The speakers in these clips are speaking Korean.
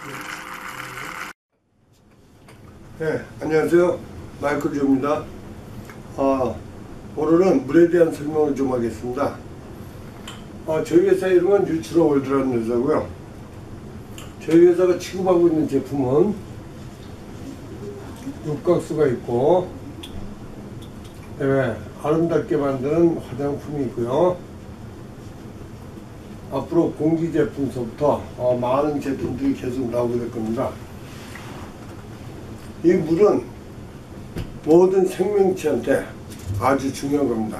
네, 안녕하세요. 마이클 조입니다. 오늘은 물에 대한 설명을 좀 하겠습니다. 저희 회사 이름은 뉴트라 월드라는 회사고요. 저희 회사가 취급하고 있는 제품은 육각수가 있고, 네, 아름답게 만드는 화장품이 있고요. 앞으로 공기 제품서부터 많은 제품들이 계속 나오게 될 겁니다. 이 물은 모든 생명체한테 아주 중요한 겁니다.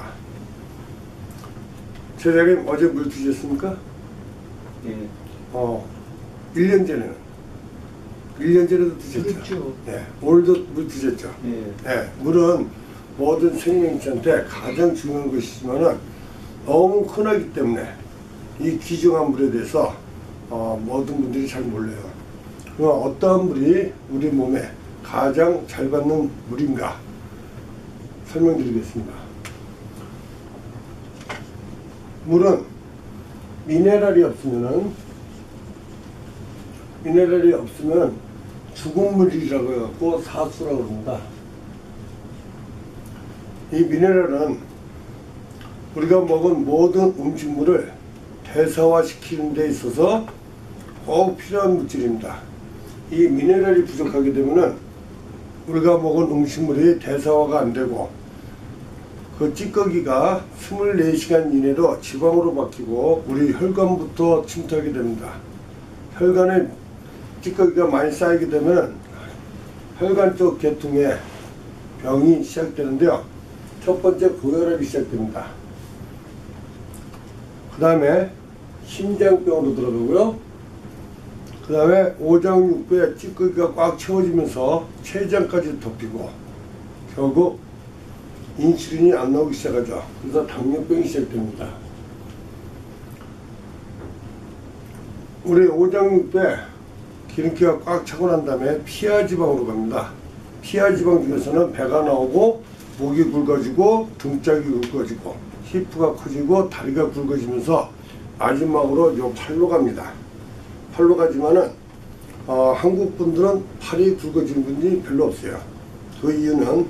제자님 어제 물 드셨습니까? 네. 1년 전에도 드셨죠? 그렇죠. 네, 오늘도 물 드셨죠? 네. 네, 물은 모든 생명체한테 가장 중요한 것이지만은 너무 흔하기 때문에 이 귀중한 물에 대해서 모든 분들이 잘 몰라요. 그럼 어떠한 물이 우리 몸에 가장 잘 받는 물인가 설명드리겠습니다. 물은 미네랄이 없으면 죽은 물이라고 해갖고 사수라고 합니다. 이 미네랄은 우리가 먹은 모든 음식물을 대사화시키는 데 있어서 꼭 필요한 물질입니다. 이 미네랄이 부족하게 되면은 우리가 먹은 음식물이 대사화가 안 되고 그 찌꺼기가 24시간 이내로 지방으로 바뀌고 우리 혈관부터 침투하게 됩니다. 혈관에 찌꺼기가 많이 쌓이게 되면 혈관 쪽 계통에 병이 시작되는데요. 첫 번째 고혈압이 시작됩니다. 그 다음에 심장병으로 들어가고요. 그 다음에 오장육부에 찌꺼기가 꽉 채워지면서 췌장까지 덮이고 결국 인슐린이 안 나오기 시작하죠. 그래서 당뇨병이 시작됩니다. 우리 오장육부에 기름기가 꽉 차고 난 다음에 피하지방으로 갑니다. 피하지방 중에서는 배가 나오고 목이 굵어지고 등짝이 굵어지고 히프가 커지고 다리가 굵어지면서 마지막으로 요 팔로 갑니다. 팔로 가지만은 한국 분들은 팔이 굵어진 분이 별로 없어요. 그 이유는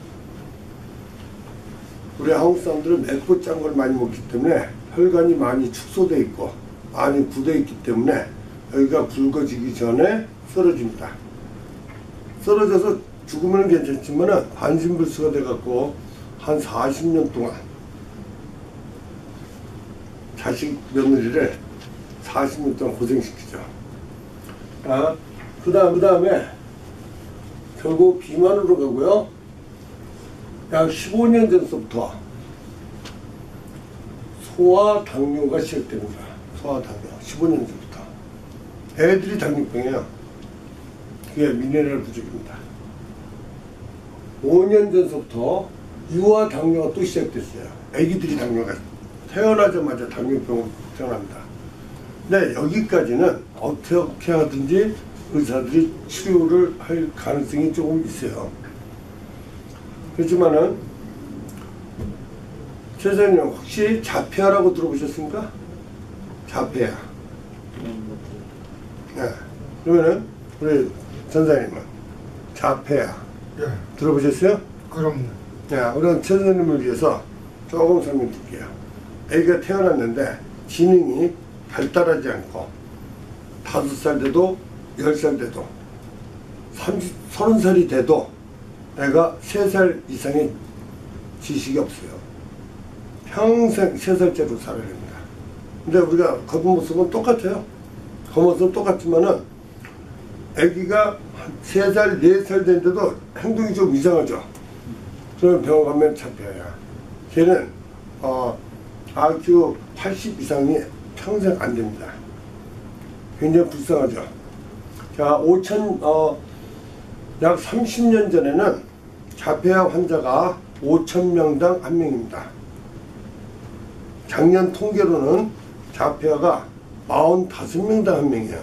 우리 한국 사람들은 맵고 짠 걸 많이 먹기 때문에 혈관이 많이 축소되어 있고 많이 굳어 있기 때문에 여기가 굵어지기 전에 쓰러집니다. 쓰러져서 죽으면 괜찮지만은 반신불수가 돼갖고 한 40년 동안 자식 며느리를 40년 동안 고생시키죠. 그 다음에 결국 비만으로 가고요. 약 15년 전부터 소아당뇨가 시작됩니다. 소아당뇨 15년 전부터 애들이 당뇨병이에요. 그게 미네랄 부족입니다. 5년 전부터 유아당뇨가 또 시작됐어요. 애기들이 당뇨가 태어나자마자 당뇨병으로 태어납니다. 근데 여기까지는 어떻게 하든지 의사들이 치료를 할 가능성이 조금 있어요. 그렇지만은 최선님 혹시 자폐아라고 들어보셨습니까? 자폐아. 네. 그러면은 우리 전사님은 자폐아 들어보셨어요? 그럼요. 네, 우리 최선님을 위해서 조금 설명드릴게요. 애기가 태어났는데 지능이 발달하지 않고 5살 돼도 10살 돼도 30살이 돼도 애가 3살 이상의 지식이 없어요. 평생 3살째로 살아야 됩니다. 근데 우리가 겉모습은 똑같아요. 겉모습은 똑같지만은 애기가 3살, 4살 됐는데도 행동이 좀 이상하죠. 그러면 병원 가면 자폐아야. 걔는 IQ 80 이상이 평생 안 됩니다. 굉장히 불쌍하죠. 자, 약 30년 전에는 자폐아 환자가 5,000명당 1명입니다. 작년 통계로는 자폐아가 45명당 1명이에요.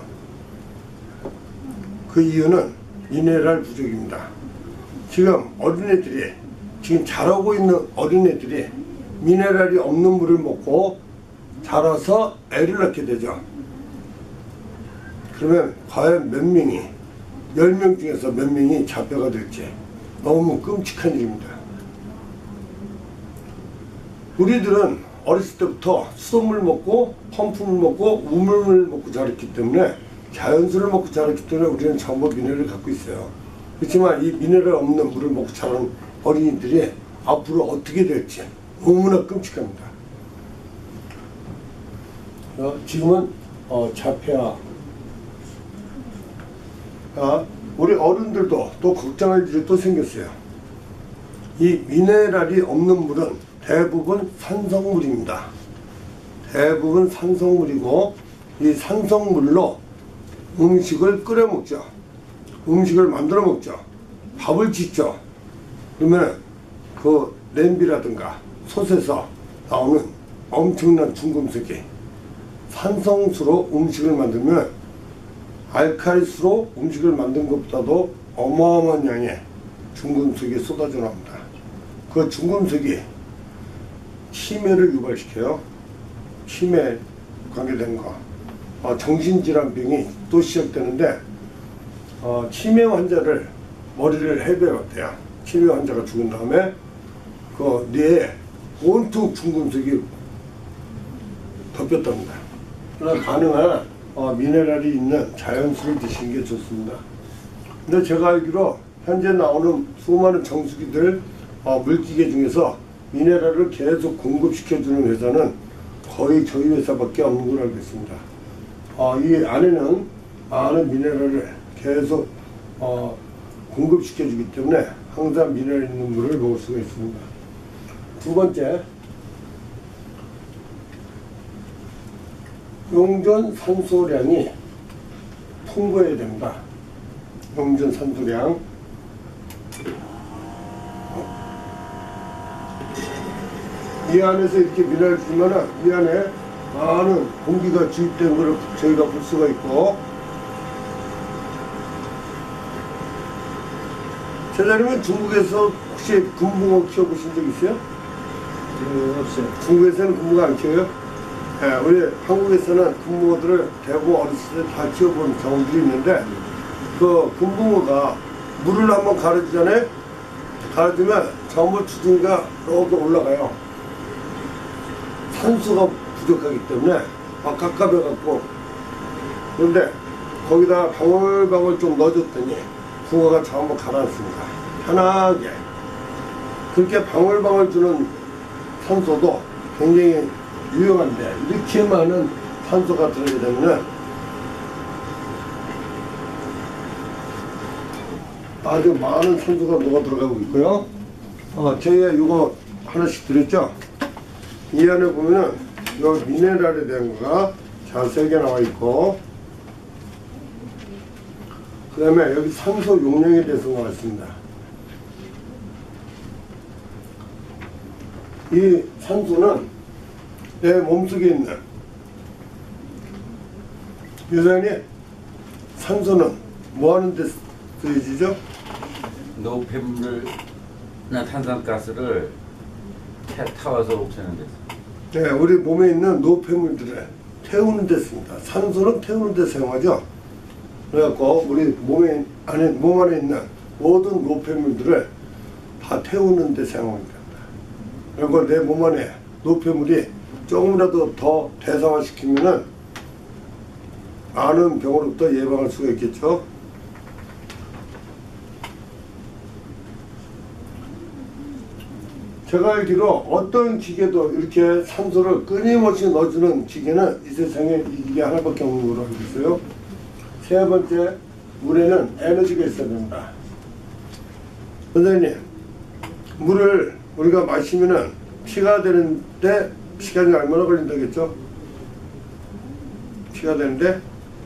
그 이유는 미네랄 부족입니다. 지금 지금 자라고 있는 어린애들이 미네랄이 없는 물을 먹고 자라서 애를 낳게 되죠. 그러면 과연 몇 명이 10명 중에서 몇 명이 자폐가 될지 너무 끔찍한 일입니다. 우리들은 어렸을 때부터 수돗물 먹고 펌프물 먹고 우물물 먹고 자랐기 때문에 자연수를 먹고 자랐기 때문에 우리는 전부 미네랄을 갖고 있어요. 그렇지만 이 미네랄 없는 물을 먹고 자란 어린이들이 앞으로 어떻게 될지 너무나 끔찍합니다. 지금은 자폐아 우리 어른들도 또 걱정할 일이 또 생겼어요. 이 미네랄이 없는 물은 대부분 산성물입니다. 대부분 산성물이고 이 산성물로 음식을 끓여 먹죠. 음식을 만들어 먹죠. 밥을 짓죠. 그러면 그 냄비라든가 솥에서 나오는 엄청난 중금속이 산성수로 음식을 만들면 알칼리수로 음식을 만든 것보다도 어마어마한 양의 중금속이 쏟아져 나옵니다. 그 중금속이 치매를 유발시켜요. 치매 관계된 거. 정신질환병이 또 시작되는데 치매 환자를 머리를 해배웠대요. 치매 환자가 죽은 다음에 그 뇌에 온통 중금속이 덮였답니다. 그러나 가능한 미네랄이 있는 자연수를 드시는 게 좋습니다. 근데 제가 알기로 현재 나오는 수많은 정수기들 물기계 중에서 미네랄을 계속 공급시켜주는 회사는 거의 저희 회사밖에 없는 걸로 알고 있습니다. 이 안에는 많은 미네랄을 계속 공급시켜주기 때문에 항상 미네랄 있는 물을 먹을 수가 있습니다. 두 번째, 용존 산소량이 풍부해야 됩니다. 용존 산소량. 이 안에서 이렇게 미네랄을 주면은 이 안에 많은 공기가 주입된 것을 저희가 볼 수가 있고, 제자님은 중국에서 혹시 금붕어 키워보신 적 있어요? 네, 없어요. 중국에서는 금붕어 안 키워요? 네, 우리 한국에서는 금붕어들을 대부분 어렸을 때 다 키워본 경험들이 있는데, 그 금붕어가 물을 한번 가르치잖아요? 가르치면 전부 주둥이가 이렇게 올라가요. 산소가 부족하기 때문에 막 깝깝해갖고, 그런데 거기다 방울방울 좀 넣어줬더니 붕어가 전부 가라앉습니다. 편하게. 그렇게 방울방울 주는 산소도 굉장히 유용한데, 이렇게 많은 산소가 들어가게 되면 아주 많은 산소가 녹아 들어가고 있고요. 저희가 이거 하나씩 드렸죠? 이 안에 보면은 이 미네랄에 대한 거가 자세하게 나와 있고, 그 다음에 여기 산소 용량에 대해서 나와 있습니다. 이 산소는 내 몸속에 있는, 여전히 산소는 뭐 하는 데 쓰여지죠? 노폐물이나 탄산가스를 타와서 없애는 데. 네, 우리 몸에 있는 노폐물들을 태우는 데 씁니다. 산소는 태우는 데 사용하죠. 그래갖고 우리 몸 안에 있는 모든 노폐물들을 다 태우는 데 사용합니다. 그리고 내 몸 안에 노폐물이 조금이라도 더 대상화시키면은 많은 병으로부터 예방할 수가 있겠죠. 제가 알기로 어떤 기계도 이렇게 산소를 끊임없이 넣어주는 기계는 이 세상에 이 기계 하나밖에 없는 걸로 알고 있어요. 세 번째, 물에는 에너지가 있어야 됩니다. 선생님, 물을 우리가 마시면은 피가 되는데 시간이 얼마나 걸린다겠죠? 피가 되는데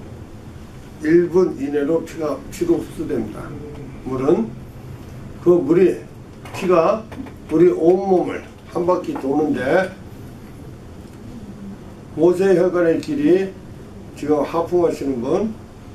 1분 이내로 피로 흡수됩니다. 물은 그 물이 피가 우리 온몸을 한 바퀴 도는데 모세혈관의 길이 지금 하품하시는 분,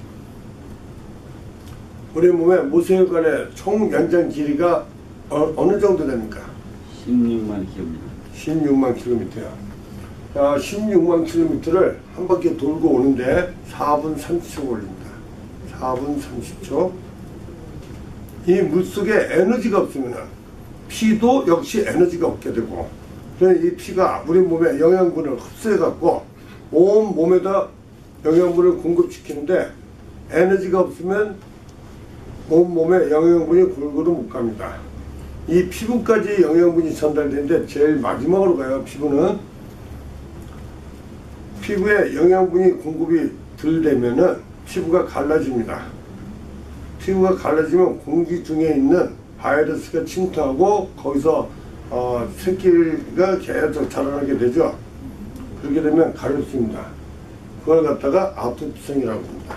우리 몸의 모세혈관의 총 연장 길이가 어느 정도 됩니까? 16만 킬로미터. 16만 킬로미터요. 16만 킬로미터를 한 바퀴 돌고 오는데 4분 30초 걸립니다. 4분 30초. 이 물속에 에너지가 없으면 피도 역시 에너지가 없게 되고, 그래서 이 피가 우리 몸에 영양분을 흡수해 갖고 온 몸에다 영양분을 공급시키는데, 에너지가 없으면 온 몸에 영양분이 골고루 못 갑니다. 이 피부까지 영양분이 전달되는데 제일 마지막으로 가요. 피부에 영양분이 공급이 덜 되면은 피부가 갈라집니다. 피부가 갈라지면 공기 중에 있는 바이러스가 침투하고 거기서 새끼가 계속 자라나게 되죠. 그렇게 되면 가렵습니다. 그걸 갖다가 아토피성이라고 합니다.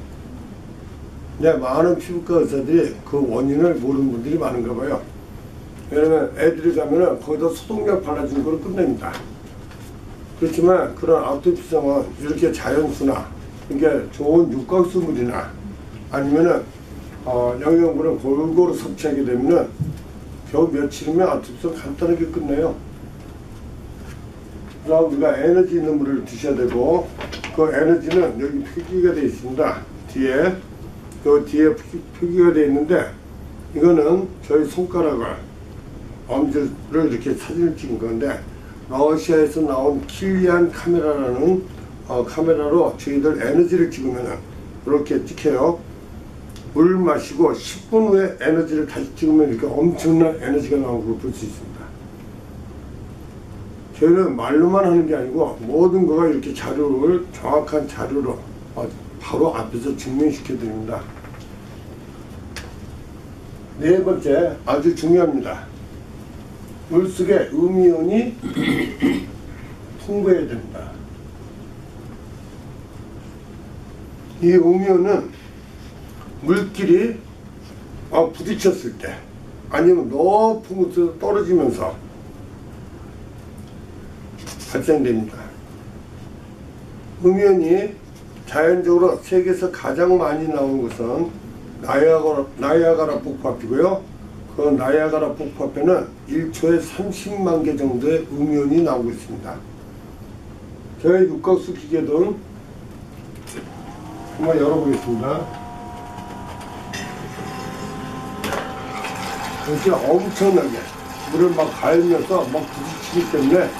많은 피부과 의사들이 그 원인을 모르는 분들이 많은가 봐요. 왜냐면 애들이 가면은 거기다 소독약 발라준 거로 끝냅니다. 그렇지만 그런 아토피성은 이렇게 자연수나, 그러니까 좋은 육각수물이나 아니면은 영양분을 골고루 섭취하게 되면은 겨우 며칠이면 아토피성 간단하게 끝내요. 그럼 우리가 에너지 있는 물을 드셔야 되고, 그 에너지는 여기 표기가 되어 있습니다. 뒤에 표기가 되어 있는데, 이거는 저희 손가락을 엄지를 이렇게 사진을 찍은 건데, 러시아에서 나온 킬리안 카메라라는 카메라로 저희들 에너지를 찍으면은 이렇게 찍혀요. 물 마시고 10분 후에 에너지를 다시 찍으면 이렇게 엄청난 에너지가 나오는 걸 볼 수 있습니다. 저희는 말로만 하는 게 아니고 모든 거가 이렇게 자료를 정확한 자료로 바로 앞에서 증명시켜 드립니다. 네 번째, 아주 중요합니다. 물속에 음이온이 풍부해야 됩니다. 이 음이온은 물끼리 부딪혔을 때 아니면 높은 곳에서 떨어지면서 발생됩니다. 음이온이 자연적으로 세계에서 가장 많이 나온 것은 나이아가라 폭포앞이고요. 그 나이아가라 폭포앞에는 1초에 30만 개 정도의 음이온이 나오고 있습니다. 저희 육각수 기계도 한번 열어보겠습니다. 이렇게 엄청나게 물을 막 갈면서 막 부딪히기 때문에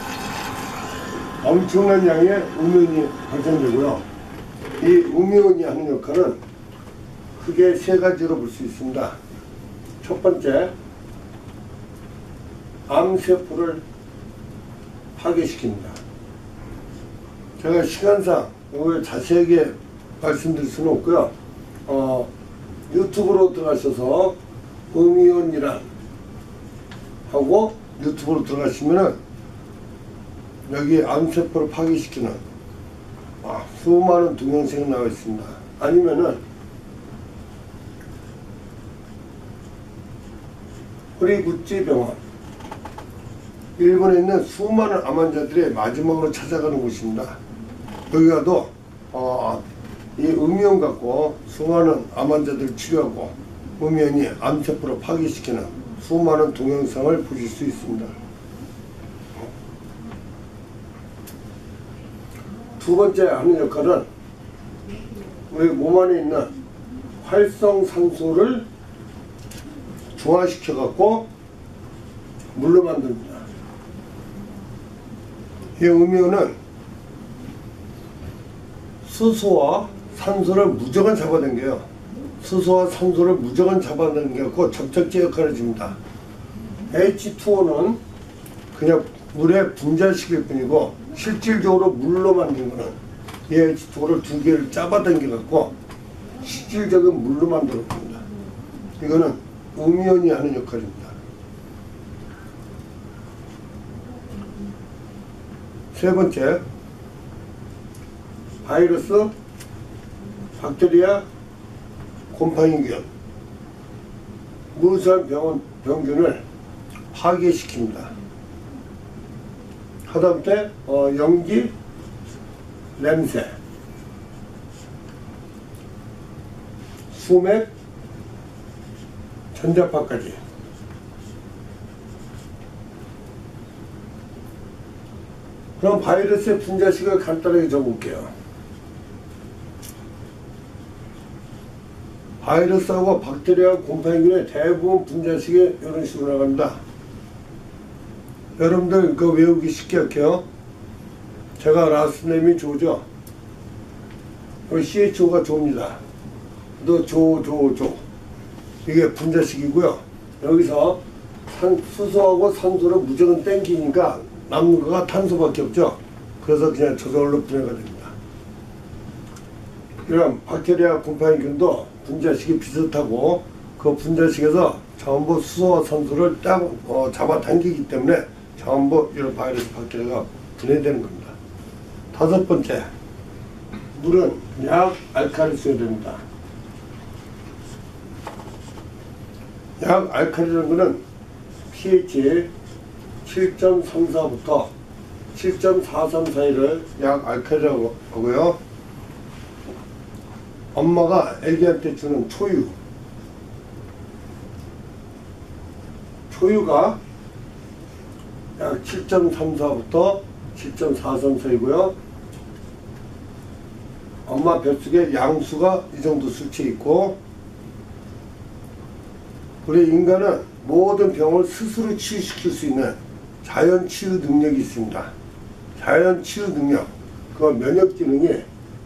엄청난 양의 음이온이 발생되고요. 이 음이온이 하는 역할은 크게 세 가지로 볼 수 있습니다. 첫 번째, 암세포를 파괴시킵니다. 제가 시간상 이걸 자세하게 말씀드릴 수는 없고요. 유튜브로 들어가셔서 음이온이란 하고 유튜브로 들어가시면은 여기 암세포를 파괴시키는 수많은 동영상이 나와 있습니다. 아니면은 허리구찌병원, 일본에 있는 수많은 암 환자들이 마지막으로 찾아가는 곳입니다. 여기 가도 이 음이온 갖고 수많은 암 환자들을 치료하고 음이온이 암세포를 파괴시키는 수많은 동영상을 보실 수 있습니다. 두 번째 하는 역할은 우리 몸 안에 있는 활성산소를 중화시켜 갖고 물로 만듭니다. 이 음이온은 수소와 산소를 무조건 잡아당겨요. 수소와 산소를 무조건 잡아당겨갖고 접착제 역할을 줍니다. H2O는 그냥 물에 분자시킬 뿐이고 실질적으로 물로 만든 거는 이 H2O를 두 개를 잡아당겨갖고 실질적인 물로 만들어줍니다. 이거는 음이온이 하는 역할입니다. 세 번째, 바이러스, 박테리아, 곰팡이균, 무수한 병균을 파괴시킵니다. 하다못해 연기, 냄새, 수맥, 전자파까지. 그럼 바이러스의 분자식을 간단하게 적어볼게요. 바이러스하고 박테리아, 곰팡이균의 대부분 분자식이 이런 식으로 나갑니다. 여러분들 그거 외우기 쉽게 할게요. 제가 라스네임이 조죠. 여기 CHO가 조입니다. 또 조. 이게 분자식이고요. 여기서 수소하고 산소를 무조건 땡기니까 남는 거가 탄소밖에 없죠. 그래서 그냥 저절로 분해가 됩니다. 그럼 박테리아, 곰팡이균도 분자식이 비슷하고 그 분자식에서 전부 수소와 산소를 딱 잡아당기기 때문에 전부 이런 바이러스 박테리아가 분해되는 겁니다. 다섯 번째, 물은 약 알칼리 써야 됩니다. 약 알칼리라는 것은 pH 7.34부터 7.43 사이를 약 알칼리라고 하고요. 엄마가 애기한테 주는 초유가 약 7.34부터 7.43 사이고요. 엄마 뱃속에 양수가 이 정도 수치에 있고, 우리 인간은 모든 병을 스스로 치유시킬 수 있는 자연 치유 능력이 있습니다. 자연 치유 능력, 그 면역 기능이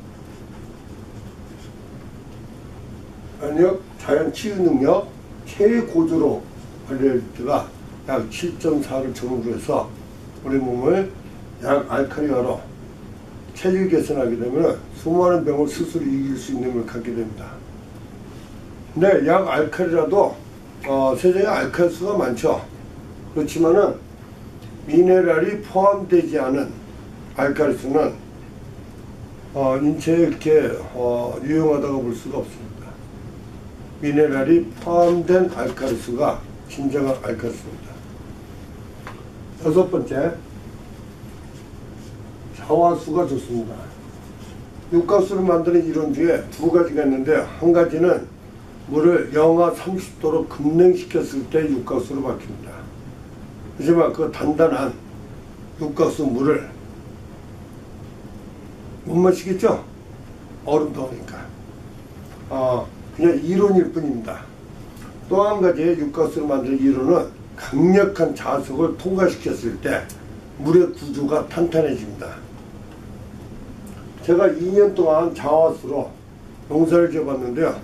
자연 치유 능력 최고조로 발휘할 때가 약 7.4를 전후로 해서 우리 몸을 약 알칼리화로 체질 개선하게 되면 수많은 병을 스스로 이길 수 있는 힘을 갖게 됩니다. 근데 약 알칼리라도 세상에 알칼리수가 많죠. 그렇지만은 미네랄이 포함되지 않은 알칼리수는 인체에 이렇게 유용하다고 볼 수가 없습니다. 미네랄이 포함된 알칼리수가 진정한 알칼리수입니다. 여섯 번째, 자화수가 좋습니다. 육각수를 만드는 이론 중에 두 가지가 있는데, 한 가지는 물을 영하 30도로 급냉시켰을 때 육각수로 바뀝니다. 하지만 그 단단한 육각수 물을 못 마시겠죠? 얼음 더우니까. 그냥 이론일 뿐입니다. 또 한 가지의 육각수를 만드는 이론은 강력한 자석을 통과시켰을 때 물의 구조가 탄탄해집니다. 제가 2년 동안 자화수로 농사를 지어봤는데요.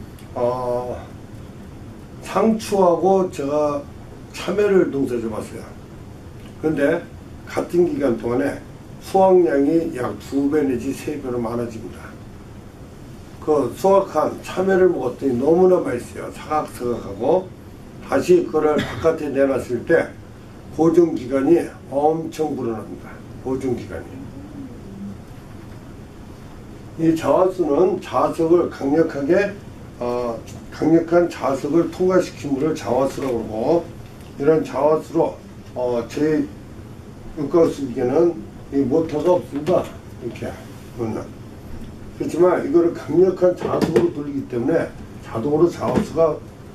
상추하고 제가 참외를 농사 지어봤어요. 그런데 같은 기간 동안에 수확량이 약 2배 내지 3배로 많아집니다. 그 수확한 참외를 먹었더니 너무나 맛있어요. 사각사각하고. 다시 그걸 바깥에 내놨을 때 보존기간이 엄청 불어납니다. 보존기간이. 이 자화수는 자석을 강력한 자석을 통과시킨 물을 자화수라고 하고, 이런 자화수로 제 육각수기계는 이 모터가 없습니다. 이렇게 보면. 그렇지만 이거를 강력한 자석으로 돌리기 때문에 자동으로 자화수로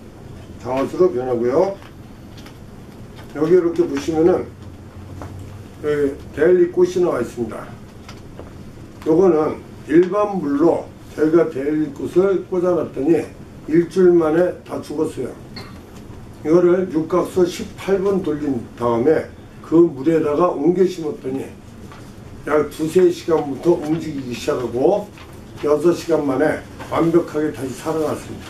변하고요. 여기 이렇게 보시면은 여기 데일리 꽃이 나와 있습니다. 요거는 일반 물로 저희가 데일리 꽃을 꽂아놨더니 일주일 만에 다 죽었어요. 이거를 육각수 18번 돌린 다음에 그 물에다가 옮겨 심었더니 약 2~3시간부터 움직이기 시작하고 6시간 만에 완벽하게 다시 살아났습니다.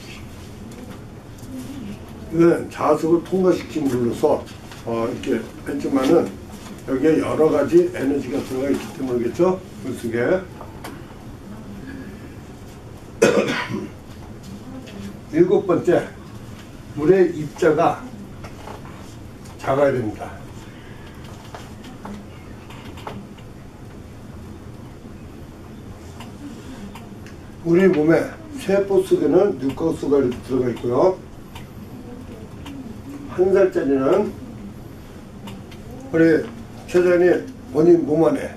이건 자석을 통과시킨 물로서 이렇게 했지만은 여기에 여러 가지 에너지가 들어가 있기 때문이겠죠. 물속에. 일곱 번째, 물의 입자가 작아야 됩니다. 우리 몸에 세포 속에는 육각수가 이렇게 들어가 있고요. 한 살짜리는 우리 최장님 본인 몸 안에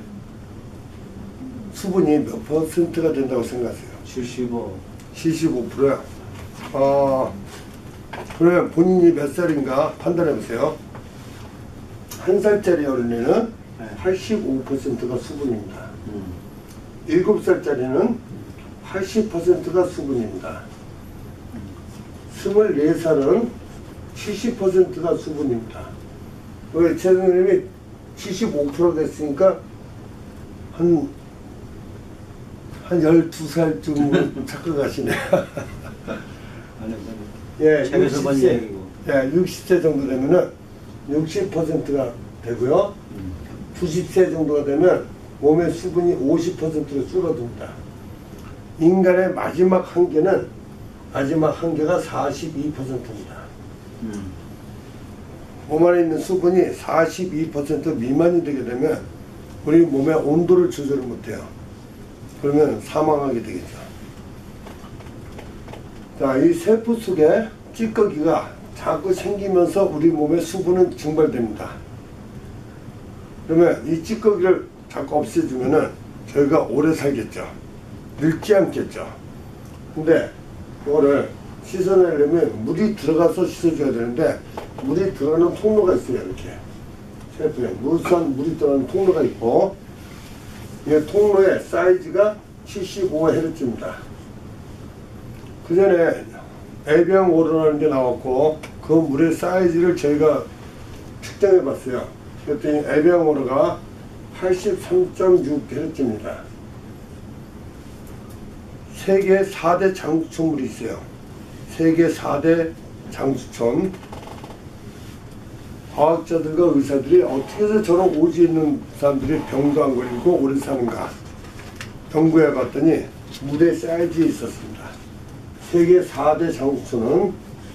수분이 몇 퍼센트가 된다고 생각하세요? 75%요. 그러면 본인이 몇 살인가 판단해 보세요. 한 살짜리 어린이는 네. 85%가 수분입니다. 7살짜리는 80%가 수분입니다. 24살은 70%가 수분입니다. 왜 최선생님이 75% 됐으니까 한 12살쯤 착각하시네. 아니, 예, 책에서 본 60세, 얘기고. 예, 60세 정도 되면은 60%가 되고요. 90세 정도가 되면 몸의 수분이 50%로 줄어듭니다. 인간의 마지막 한계가 42%입니다. 몸 안에 있는 수분이 42% 미만이 되게 되면 우리 몸의 온도를 조절을 못해요. 그러면 사망하게 되겠죠. 자, 이 세포 속에 찌꺼기가 자꾸 생기면서 우리 몸의 수분은 증발됩니다. 그러면 이 찌꺼기를 자꾸 없애주면은 저희가 오래 살겠죠. 늙지 않겠죠. 근데 이거를 씻어내려면 물이 들어가서 씻어줘야 되는데 물이 들어가는 통로가 있어요. 이렇게 세포에 무수한 물이 들어가는 통로가 있고 이 통로의 사이즈가 75Hz입니다. 그 전에 애병오로라는 게 나왔고 그 물의 사이즈를 저희가 측정해 봤어요. 그랬더니 애병오로가 83.6Hz입니다. 세계 4대 장수촌물이 있어요. 세계 4대 장수촌. 과학자들과 의사들이 어떻게 해서 저런 오지에 있는 사람들이 병도 안 걸리고 오래 사는가 연구해 봤더니 물의 사이즈에 있었습니다. 세계 4대 장수촌은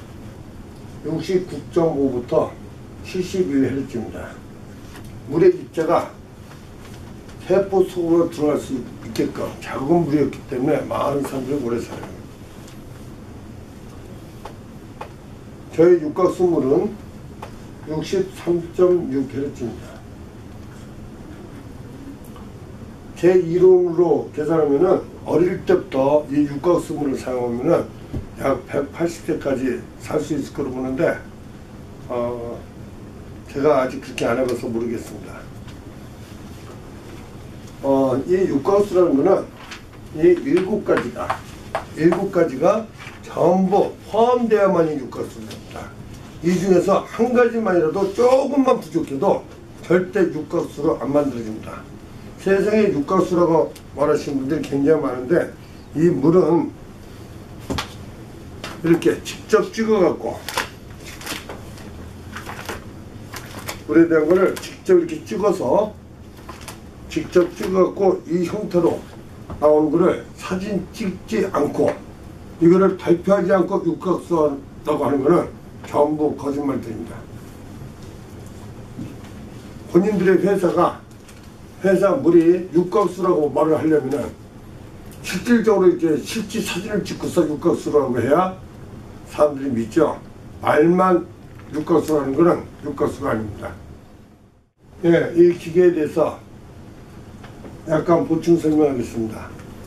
69.5부터 71Hz입니다. 물의 입자가 세포 속으로 들어갈 수 있게끔 작은 물이었기 때문에 많은 사람들이 오래 살아요. 저희 육각수물은 63.6Hz입니다. 제 이론으로 계산하면은 어릴 때부터 이 육각수물을 사용하면은 약 180세까지 살 수 있을 거로 보는데 제가 아직 그렇게 안 해봐서 모르겠습니다. 이 육각수라는 거는 이 7가지가 전부 포함되어야만이 육각수입니다. 이 중에서 한 가지만이라도 조금만 부족해도 절대 육각수로 안 만들어집니다. 세상에 육각수라고 말하시는 분들이 굉장히 많은데 이 물은 이렇게 직접 찍어갖고 물에 대한 거를 직접 이렇게 찍어갖고 이 형태로 나오는 거를 사진 찍지 않고 이거를 발표하지 않고 육각수라고 하는 거는 전부 거짓말들입니다. 본인들의 회사 물이 육각수라고 말을 하려면은 실질적으로 이렇게 실제 사진을 찍고서 육각수라고 해야 사람들이 믿죠. 말만 육각수라는 거는 육각수가 아닙니다. 예, 이 기계에 대해서 약간 보충 설명하겠습니다.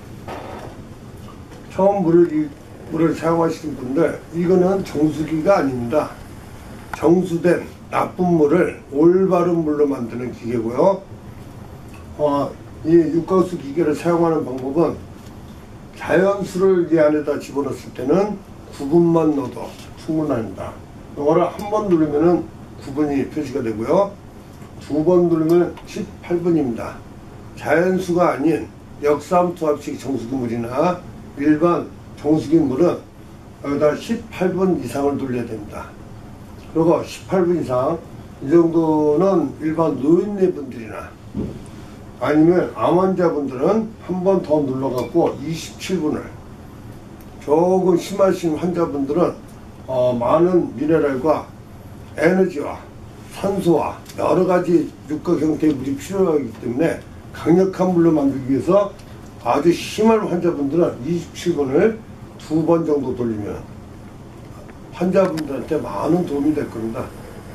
처음 물을 사용하시는 분들, 이거는 정수기가 아닙니다. 정수된 나쁜 물을 올바른 물로 만드는 기계고요. 이 육각수 기계를 사용하는 방법은 자연수를 이 안에다 집어넣었을 때는 9분만 넣어도 충분합니다. 이거를 한 번 누르면은 9분이 표시가 되고요. 2번 누르면 18분입니다. 자연수가 아닌 역삼투압식 정수기물이나 일반 정수기물은 여기다 18분 이상을 돌려야 됩니다. 그리고 18분 이상, 이 정도는 일반 노인네분들이나 아니면 암 환자분들은 한 번 더 눌러갖고 27분을, 조금 심하신 환자분들은 많은 미네랄과 에너지와 산소와 여러 가지 육각 형태의 물이 필요하기 때문에 강력한 물로 만들기 위해서 아주 심한 환자분들은 27분을 2번 정도 돌리면 환자분들한테 많은 도움이 될 겁니다.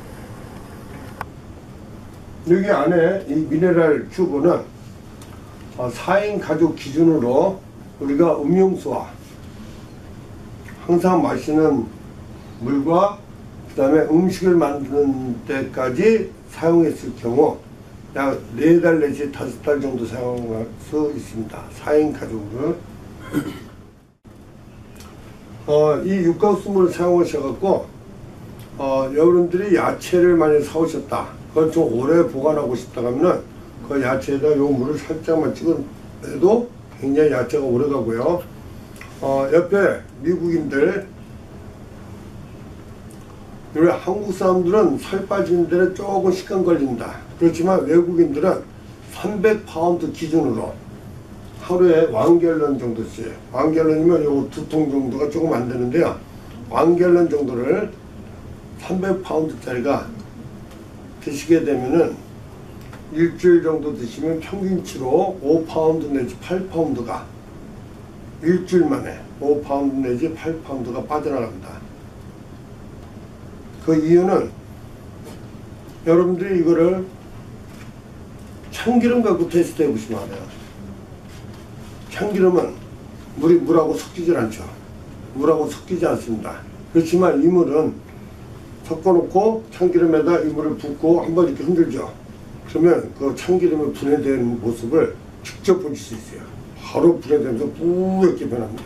여기 안에 이 미네랄 큐브는 4인 가족 기준으로 우리가 음용수와 항상 마시는 물과 그 다음에 음식을 만드는 데까지 사용했을 경우 약 4달 내지 5달 정도 사용할 수 있습니다. 4인 가족으로. 이 육각수물을 사용하셔갖고 여러분들이 야채를 많이 사오셨다. 그걸 좀 오래 보관하고 싶다 하면은 그 야채에다 요 물을 살짝만 찍어내도 굉장히 야채가 오래 가고요. 옆에 미국인들, 우리 한국 사람들은 살 빠지는 데는 조금 시간 걸린다. 그렇지만 외국인들은 300파운드 기준으로 하루에 1갤런 정도씩, 1갤런이면 요 2통 정도가 조금 안 되는데요. 1갤런 정도를 300파운드짜리가 드시게 되면은 일주일 정도 드시면 평균치로 5파운드 내지 8파운드가 일주일 만에 5파운드 내지 8파운드가 빠져나갑니다. 그 이유는 여러분들이 이거를 참기름 갖고 테스트 해보시면 알아요. 참기름은 물하고 섞이질 않죠. 물하고 섞이지 않습니다. 그렇지만 이물은 섞어놓고 참기름에다 이물을 붓고 한번 이렇게 흔들죠. 그러면 그 참기름이 분해되는 모습을 직접 보실 수 있어요. 바로 분해되면서 뿌옇게 변합니다.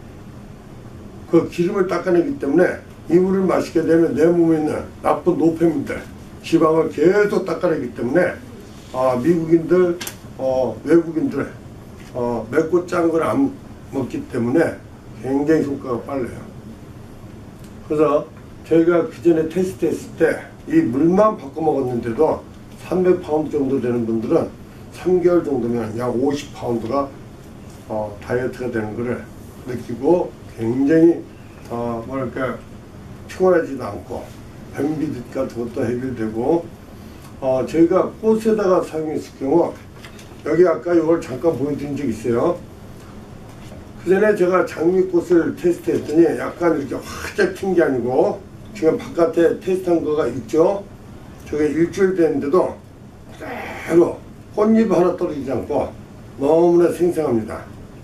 그 기름을 닦아내기 때문에 이 물을 마시게 되면 내 몸에 있는 나쁜 노폐물들, 지방을 계속 닦아내기 때문에 미국인들, 외국인들 맵고 짠 걸 안 먹기 때문에 굉장히 효과가 빨라요. 그래서 저희가 그 전에 테스트 했을 때 이 물만 바꿔 먹었는데도 300파운드 정도 되는 분들은 3개월 정도면 약 50파운드가 다이어트가 되는 것을 느끼고 굉장히 뭐랄까 피곤하지도 않고 변비듯 같은 것도 해결되고 저희가 꽃에다가 사용했을 경우 여기 아까 이걸 잠깐 보여드린 적 있어요. 그 전에 제가 장미꽃을 테스트했더니 약간 이렇게 활짝 핀 게 아니고 지금 바깥에 테스트한 거가 있죠. 저게 일주일 됐는데도 그대로 꽃잎 하나 떨어지지 않고 너무나 생생합니다.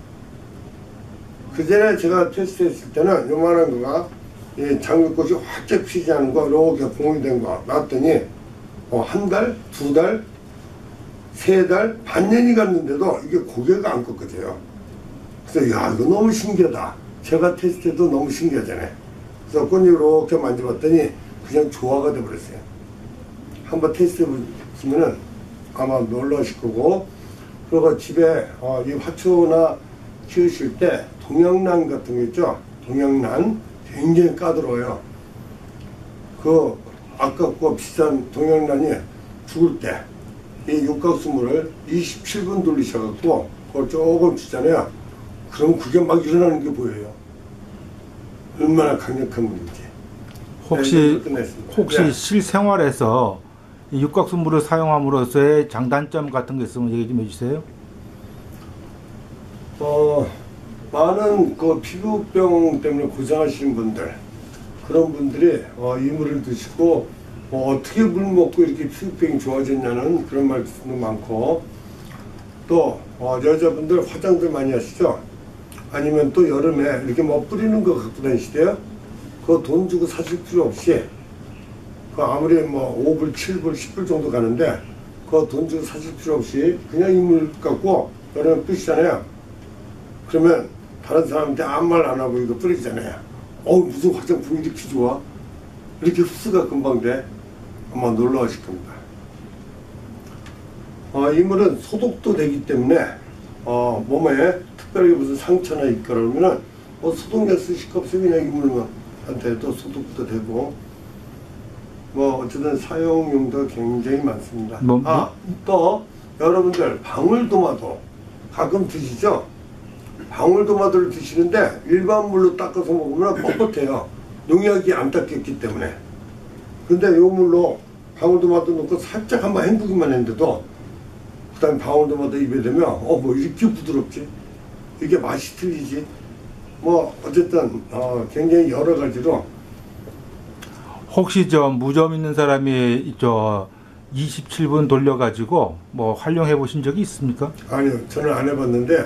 그 전에 제가 테스트했을 때는 요만한 거가 장미꽃이 활짝 피지 않은 거 이렇게 봉이 된 거 놨더니 한 달, 2달, 3달, 반년이 갔는데도 이게 고개가 안 꺾어져요. 그래서 야 이거 너무 신기하다. 제가 테스트해도 너무 신기하잖아요. 그래서 꽃잎 이렇게 만져봤더니 그냥 조화가 돼버렸어요. 한번 테스트 해보시면은 아마 놀라실 거고, 그리고 집에 이 화초나 키우실 때 동양란 같은 거 있죠? 동양란 굉장히 까다로워요. 그 아깝고 비싼 동양란이 죽을 때 이 육각수물을 27분 돌리셔갖고 그걸 조금 주잖아요. 그럼 그게 막 일어나는 게 보여요. 얼마나 강력한 물인지. 혹시 네. 실생활에서 이 육각수물을 사용함으로써의 장단점 같은 게 있으면 얘기 좀 해주세요. 많은 그 피부병 때문에 고생하시는 분들, 그런 분들이 이 물을 드시고 어떻게 물 먹고 이렇게 피부병이 좋아졌냐는 그런 말씀도 많고, 또 여자분들 화장들 많이 하시죠? 아니면 또 여름에 이렇게 뭐 뿌리는 거 갖고 다니시대요? 그거 돈 주고 사실 필요 없이, 그 아무리 뭐 5불, 7불, 10불 정도 가는데 그거 돈 주고 사실 필요 없이 그냥 이 물 갖고 여름에 뿌시잖아요. 그러면 다른 사람한테 아무 말 안 하고 이거 뿌리잖아요. 무슨 화장품이 이렇게 좋아? 이렇게 흡수가 금방 돼? 아마 놀라우실 겁니다. 이 물은 소독도 되기 때문에 몸에 특별히 무슨 상처나 있거나 그러면은 소독약 쓰실 거 없어요. 그냥 이 물한테도 소독도 되고, 어쨌든 사용용도가 굉장히 많습니다. 또 여러분들 방울토마토 가끔 드시죠? 방울토마토를 드시는데 일반 물로 닦아서 먹으면 뻣뻣해요. 농약이 안 닦였기 때문에. 근데 요 물로 방울토마토 넣고 살짝 한번 헹구기만 했는데도 그 다음에 방울토마토 입에 대면 뭐 이렇게 부드럽지? 이게 맛이 틀리지? 어쨌든 굉장히 여러 가지로. 혹시 무좀 있는 사람이 27분 돌려가지고 활용해 보신 적이 있습니까? 아니요, 저는 안 해봤는데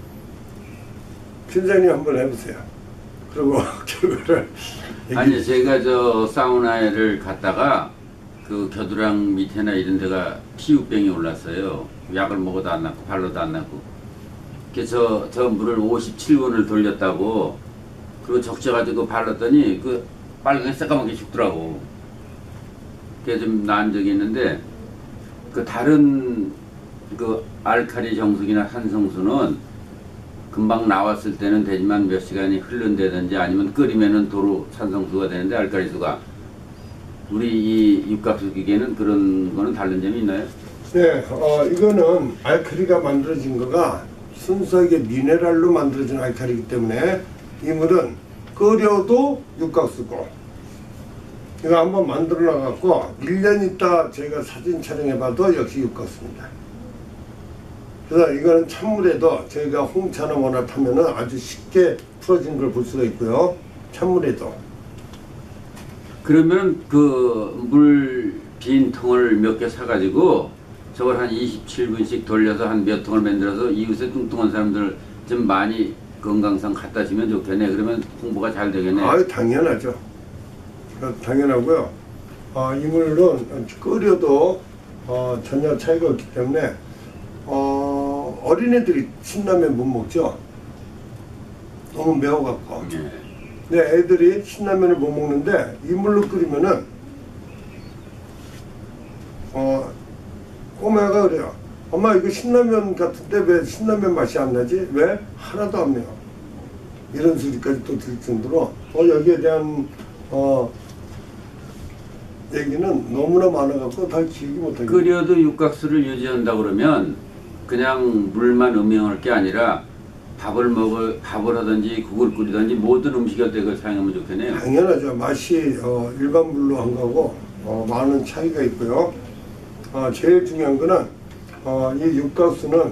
팀장님 한번 해보세요. 그리고 결과를 아니 제가 사우나를 갔다가 그 겨드랑 밑에나 이런 데가 피부병이 올랐어요. 약을 먹어도 안 낫고 발로도 안 낫고. 그래서 저 물을 57번을 돌렸다고 그리고 적셔가지고 발랐더니 그 빨갛게 새까맣게 죽더라고. 그게 좀 나은 적이 있는데 그 다른 그 알칼리 정수기나 산성수는 금방 나왔을 때는 되지만 몇 시간이 흐른다든지 아니면 끓이면은 도로 산성수가 되는데 알칼리수가 우리 이 육각수 기계는 그런 거는 다른 점이 있나요? 네, 이거는 알칼리가 만들어진 거가 순수하게 미네랄로 만들어진 알칼리이기 때문에 이 물은 끓여도 육각수고 이거 한번 만들어 놔갖고 1년 있다 저희가 사진 촬영해봐도 역시 육각수입니다. 그래서 이거는 찬물에도 저희가 홍차나 뭐나 타면은 아주 쉽게 풀어진 걸 볼 수가 있고요. 찬물에도. 그러면 그 물 빈 통을 몇 개 사가지고 저걸 한 27분씩 돌려서 한 몇 통을 만들어서 이웃에 뚱뚱한 사람들 좀 많이 건강상 갖다 주면 좋겠네. 그러면 홍보가 잘 되겠네. 아유, 당연하죠. 당연하고요. 이 물은 끓여도 전혀 차이가 없기 때문에 어린애들이 신라면 못 먹죠. 너무 매워갖고. 예. 근데 애들이 신라면을 못 먹는데 이 물로 끓이면은 꼬마가 그래요. 엄마 이거 신라면 같은데 왜 신라면 맛이 안 나지? 왜? 하나도 안 매워. 이런 소리까지 또 들을 정도로 여기에 대한 얘기는 너무나 많아갖고 다 기억이 못하겠어요. 끓여도 육각수를 유지한다 그러면 그냥 물만 음용할 게 아니라 밥을 하든지 국을 끓이든지 모든 음식할 때 그걸 사용하면 좋겠네요. 당연하죠. 맛이 일반 물로 한 거하고 많은 차이가 있고요. 제일 중요한 거는 이 육각수는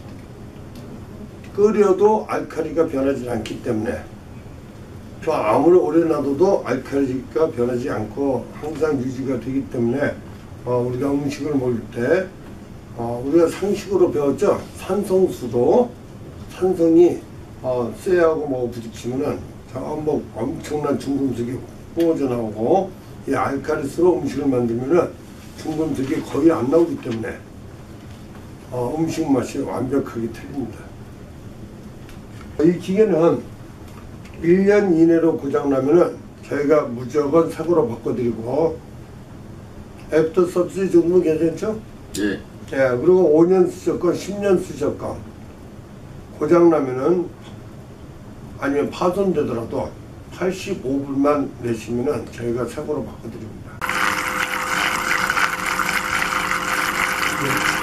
끓여도 알칼리가 변하지 않기 때문에 또 아무리 오래 놔둬도 알칼리가 변하지 않고 항상 유지가 되기 때문에 우리가 음식을 먹을 때 우리가 상식으로 배웠죠. 산성수도 산성이 쇠하고 뭐 부딪히면은 뭐 엄청난 중금속이 뿜어져 나오고 이 알칼리수로 음식을 만들면은 중금속이 거의 안 나오기 때문에 음식 맛이 완벽하게 틀립니다. 이 기계는 1년 이내로 고장나면은 저희가 무조건 사고로 바꿔드리고 애프터 서비스 정도 괜찮죠? 예. 예, 그리고 5년 쓰셨건 10년 쓰셨건 고장나면은 아니면 파손되더라도 85불만 내시면은 저희가 사고로 바꿔드립니다. 예.